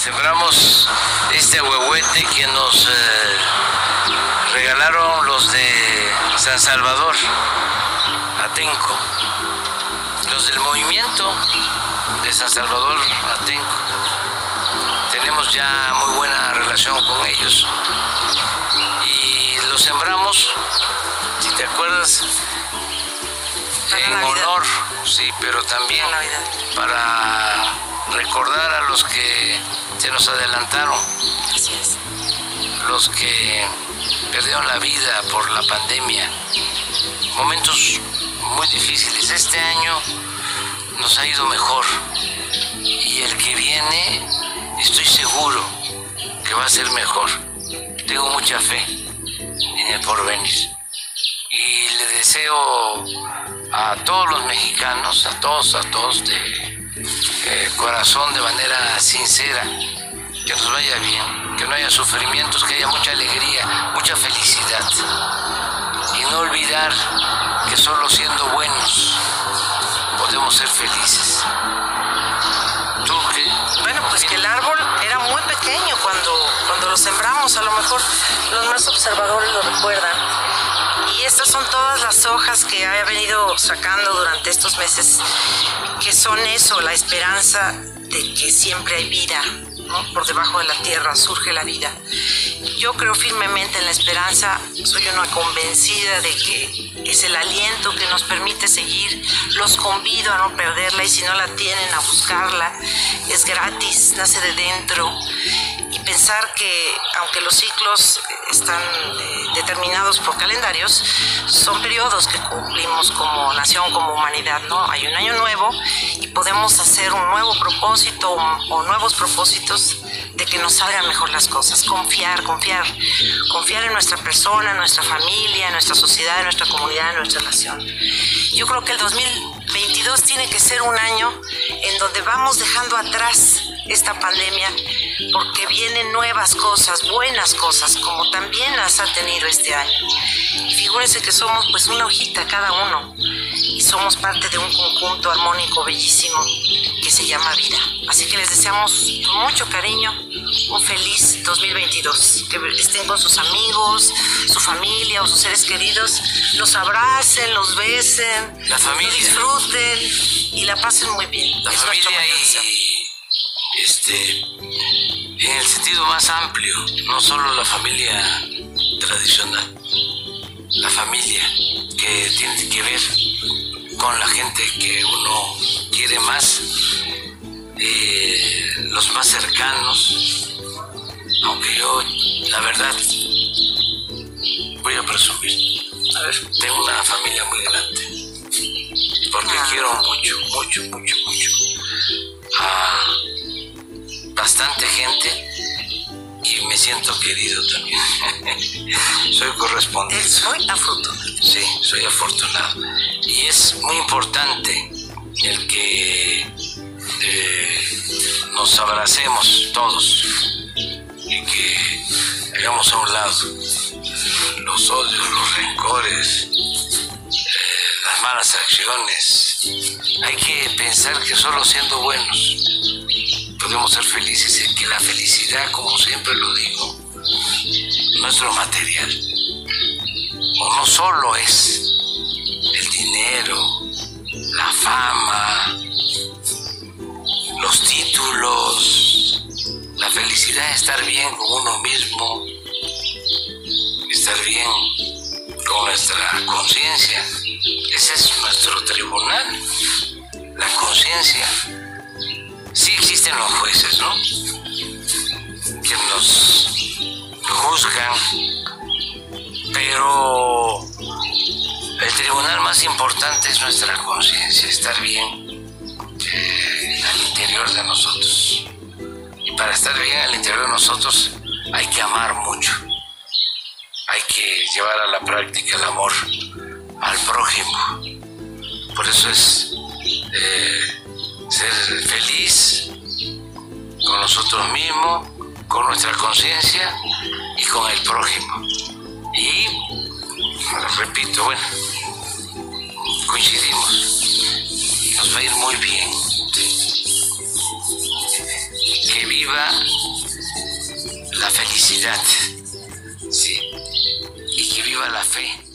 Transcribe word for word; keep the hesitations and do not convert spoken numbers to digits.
sembramos este ahuehuete que nos eh, regalaron los de San Salvador, Atenco, los del movimiento de San Salvador, Atenco. Tenemos ya muy buena relación con ellos y los sembramos, si te acuerdas, en honor, sí, pero también para recordar a los que se nos adelantaron, Así es. los que perdieron la vida por la pandemia, momentos muy difíciles. Este año nos ha ido mejor y el que viene estoy seguro que va a ser mejor. Tengo mucha fe en el porvenir y le deseo a todos los mexicanos, a todos, a todos de eh, corazón, de manera sincera, que nos vaya bien, que no haya sufrimientos, que haya mucha alegría, mucha felicidad y no olvidar que solo siendo buenos podemos ser felices. ¿Tú qué? Bueno, pues que el árbol era muy pequeño cuando, cuando lo sembramos, a lo mejor los más observadores lo recuerdan. Y estas son todas las hojas que ha venido sacando durante estos meses, que son eso, la esperanza de que siempre hay vida, ¿no? Por debajo de la tierra surge la vida. Yo creo firmemente en la esperanza, soy una convencida de que es el aliento que nos permite seguir. Los convido a no perderla y si no la tienen, a buscarla. Es gratis, nace de dentro. Y pensar que aunque los ciclos están eh, determinados por calendarios, son periodos que cumplimos como nación, como humanidad, ¿no? Hay un año nuevo y podemos hacer un nuevo propósito o, o nuevos propósitos de que nos salgan mejor las cosas. Confiar, confiar, confiar en nuestra persona, en nuestra familia, en nuestra sociedad, en nuestra comunidad, en nuestra nación. Yo creo que el dos mil veintidós tiene que ser un año en donde vamos dejando atrás esta pandemia, porque vienen nuevas cosas, buenas cosas, como también las ha tenido este año. Y figúrense que somos pues una hojita cada uno, y somos parte de un conjunto armónico bellísimo que se llama vida. Así que les deseamos con mucho cariño un feliz dos mil veintidós, que estén con sus amigos, su familia o sus seres queridos, los abracen, los besen, la familia, lo disfruten y la pasen muy bien. La es familia y este, en el sentido más amplio, no solo la familia tradicional, la familia que tiene que ver con la gente que uno quiere más, eh, los más cercanos, aunque yo, la verdad, voy a presumir, a ver, tengo una familia muy grande, porque ah. quiero mucho, mucho, mucho, mucho a bastante gente y me siento querido también. Soy correspondiente. Es muy afortunado. Sí, soy afortunado. Y es muy importante el que eh, nos abracemos todos y que hagamos a un lado los odios, los rencores, eh, las malas acciones. Hay que pensar que solo siendo buenos podemos ser felices y que la felicidad, como siempre lo digo, no es lo material, o no solo es el dinero, la fama, los títulos. La felicidad es estar bien con uno mismo, estar bien con nuestra conciencia. Ese es nuestro tribunal, la conciencia. Sí existen los jueces, ¿no?, que nos juzgan, pero el tribunal más importante es nuestra conciencia, estar bien eh, al interior de nosotros. Y para estar bien al interior de nosotros hay que amar mucho, hay que llevar a la práctica el amor al prójimo. Por eso es eh, ser feliz con nosotros mismos, con nuestra conciencia y con el prójimo. Y, repito, bueno, coincidimos, nos va a ir muy bien. Qué bien. viva la felicidad, ¿sí? Y que viva la fe.